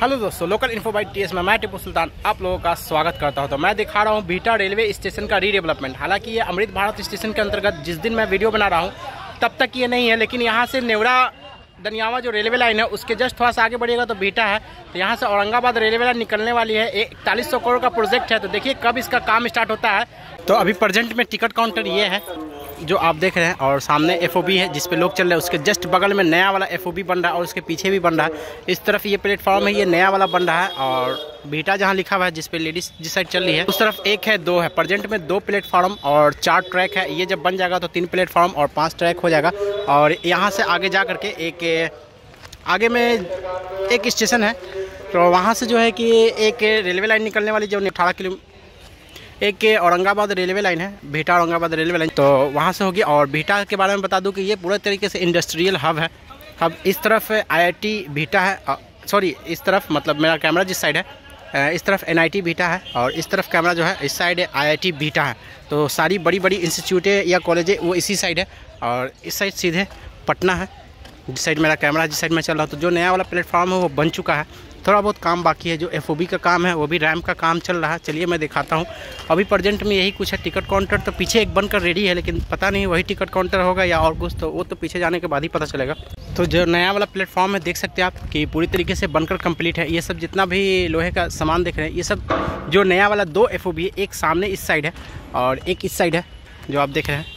Hello दोस्तों, local info bye TS में मैं टिपू सुल्तान आप लोगों का स्वागत करता हूं। तो मैं दिखा रहा हूं बिहटा रेलवे स्टेशन का रीडेवलपमेंट। हालांकि ये अमृत भारत स्टेशन के अंतर्गत जिस दिन मैं वीडियो बना रहा हूं तब तक ये नहीं है, लेकिन यहाँ से नेवरा दनियावा जो रेलवे लाइन है उसके जस्ट थोड़ा सा आगे बढ़िएगा तो बिहटा है। तो यहाँ से औरंगाबाद रेलवे लाइन निकलने वाली है। 4100 करोड़ का प्रोजेक्ट है। तो देखिए कब इसका काम स्टार्ट होता है। तो अभी प्रेजेंट में टिकट काउंटर ये है जो आप देख रहे हैं, और सामने एफओबी है जिस पे लोग चल रहे हैं। उसके जस्ट बगल में नया वाला एफओबी बन रहा है और उसके पीछे भी बन रहा है। इस तरफ ये प्लेटफॉर्म है, ये नया वाला बन रहा है। और बिहटा जहाँ लिखा हुआ है जिस पे लेडीज जिस साइड चल रही है उस तरफ एक है, दो है। प्रेजेंट में 2 प्लेटफॉर्म और 4 ट्रैक है। ये जब बन जाएगा तो 3 प्लेटफॉर्म और 5 ट्रैक हो जाएगा। और यहाँ से आगे जा करके एक आगे में एक स्टेशन है। तो वहाँ से जो है कि एक रेलवे लाइन निकलने वाली जो 18 किलोमीटर, एक औरंगाबाद रेलवे लाइन है, बिहटा औरंगाबाद रेलवे लाइन, तो वहाँ से होगी। और बिहटा के बारे में बता दूं कि ये पूरे तरीके से इंडस्ट्रियल हब है। अब इस तरफ आईआईटी बिहटा है, सॉरी इस तरफ मतलब मेरा कैमरा जिस साइड है इस तरफ एनआईटी बिहटा है, और इस तरफ कैमरा जो है इस साइड आईआईटी बिहटा है। तो सारी बड़ी बड़ी इंस्टीट्यूटें या कॉलेजें वो इसी साइड है। और इस साइड सीधे पटना है, जिस साइड मेरा कैमरा जिस साइड में चल रहा है। तो जो नया वाला प्लेटफॉर्म है वो बन चुका है। थोड़ा बहुत काम बाकी है, जो एफओबी का काम है वो भी रैम्प का काम चल रहा है। चलिए मैं दिखाता हूँ। अभी प्रेजेंट में यही कुछ है। टिकट काउंटर तो पीछे एक बनकर रेडी है, लेकिन पता नहीं वही टिकट काउंटर होगा या और कुछ, तो वो तो पीछे जाने के बाद ही पता चलेगा। तो जो नया वाला प्लेटफॉर्म है देख सकते हैं आप कि पूरी तरीके से बनकर कंप्लीट है। ये सब जितना भी लोहे का सामान देख रहे हैं, ये सब जो नया वाला 2 एफओबी है, एक सामने इस साइड है और एक इस साइड है जो आप देख रहे हैं।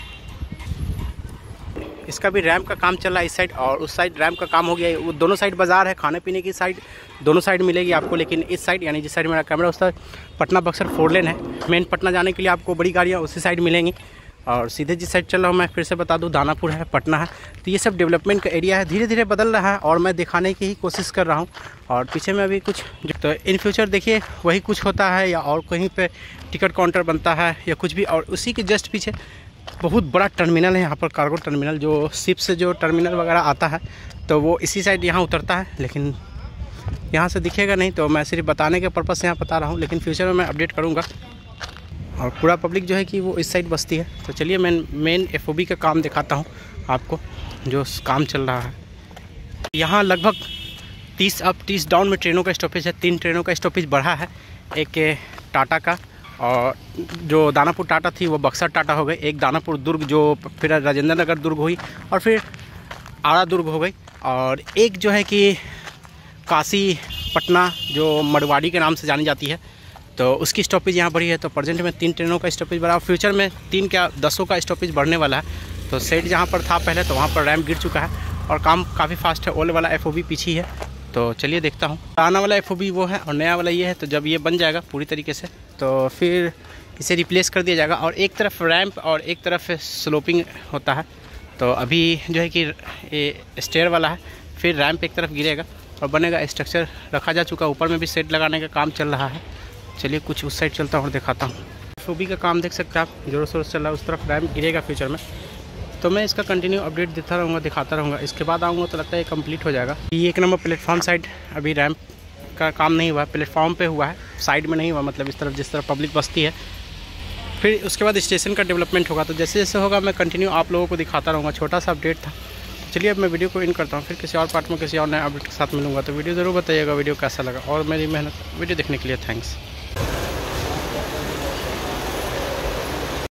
इसका भी रैम्प का काम चल रहा है इस साइड, और उस साइड रैम्प का काम हो गया है। वो दोनों साइड बाजार है, खाने पीने की साइड दोनों साइड मिलेगी आपको। लेकिन इस साइड यानी जिस साइड मेरा कैमरा उस साइड पटना बक्सर 4 लेन है। मेन पटना जाने के लिए आपको बड़ी गाड़ियाँ उसी साइड मिलेंगी। और सीधे जिस साइड चल रहा हूँ मैं फिर से बता दूँ, दानापुर है, पटना है। तो ये सब डेवलपमेंट का एरिया है, धीरे धीरे बदल रहा है और मैं दिखाने की ही कोशिश कर रहा हूँ। और पीछे में अभी कुछ, तो इन फ्यूचर देखिए वही कुछ होता है या और कहीं पर टिकट काउंटर बनता है या कुछ भी। और उसी के जस्ट पीछे बहुत बड़ा टर्मिनल है यहाँ पर, कार्गो टर्मिनल, जो शिप से जो टर्मिनल वगैरह आता है तो वो इसी साइड यहाँ उतरता है। लेकिन यहाँ से दिखेगा नहीं, तो मैं सिर्फ बताने के पर्पज़ से यहाँ बता रहा हूँ। लेकिन फ्यूचर में मैं अपडेट करूँगा। और पूरा पब्लिक जो है कि वो इस साइड बसती है। तो चलिए मैं मेन एफओबी का काम दिखाता हूँ आपको, जो काम चल रहा है। यहाँ लगभग 30 डाउन में ट्रेनों का स्टॉपेज है। 3 ट्रेनों का स्टॉपेज बढ़ा है। एक टाटा का, और जो दानापुर टाटा थी वो बक्सर टाटा हो गई। एक दानापुर दुर्ग, जो फिर राजेंद्र नगर दुर्ग हुई, और फिर आरा दुर्ग हो गई। और एक जो है कि काशी पटना जो मड़वाड़ी के नाम से जानी जाती है, तो उसकी स्टॉपेज यहाँ बढ़ी है। तो प्रेजेंट में 3 ट्रेनों का स्टॉपेज बढ़ा, और फ्यूचर में 3 क्या 10 का स्टॉपेज बढ़ने वाला है। तो सेट जहाँ पर था पहले, तो वहाँ पर रैम्प गिर चुका है और काम काफ़ी फास्ट है। ओल्ड वाला एफओबी पीछे है। तो चलिए देखता हूँ। पुराना वाला एफओबी वो है और नया वाला ये है। तो जब ये बन जाएगा पूरी तरीके से तो फिर इसे रिप्लेस कर दिया जाएगा। और एक तरफ रैंप और एक तरफ स्लोपिंग होता है। तो अभी जो है कि ये स्टेयर वाला है, फिर रैंप एक तरफ गिरेगा और बनेगा। स्ट्रक्चर रखा जा चुका, ऊपर में भी सेट लगाने का काम चल रहा है। चलिए कुछ उस साइड चलता हूँ और दिखाता हूँ। एफओबी का काम देख सकते हैं आप, जोरों शोर से चल रहा है। उस तरफ रैंप गिरेगा फ्यूचर में। तो मैं इसका कंटिन्यू अपडेट देता रहूँगा, दिखाता रहूँगा। इसके बाद आऊँगा तो लगता है ये कंप्लीट हो जाएगा। ये 1 नंबर प्लेटफॉर्म साइड अभी रैंप का काम नहीं हुआ है, प्लेटफॉर्म पे हुआ है, साइड में नहीं हुआ। मतलब इस तरफ जिस तरफ पब्लिक बसती है। फिर उसके बाद स्टेशन का डेवलपमेंट होगा। तो जैसे जैसे होगा मैं कंटिन्यू आप लोगों को दिखाता रहूँगा। छोटा सा अपडेट था। चलिए अब मैं वीडियो को इन करता हूँ, फिर किसी और पार्ट में किसी और नए अपडेट के साथ मिलूँगा। तो वीडियो ज़रूर बताइएगा वीडियो कैसा लगा, और मेरी मेहनत वीडियो देखने के लिए थैंक्स।